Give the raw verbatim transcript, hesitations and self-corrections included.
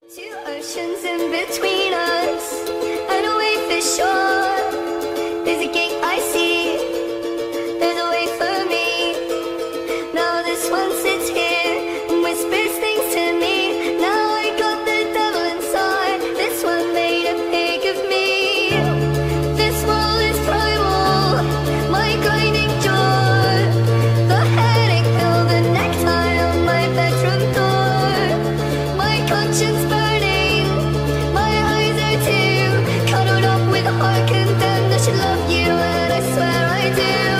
Two oceans in between us, and away for sure. There's a gate I see, there's a way for me. Now this one sits here and whispers things to me. Now I got the devil inside, this one made a pig of me. This world is primal, my grinding jaw, the headache pill, the necktie on my bedroom door, my conscience burning, my eyes are too cuddled up with a heart condemned. I should love you and I swear I do.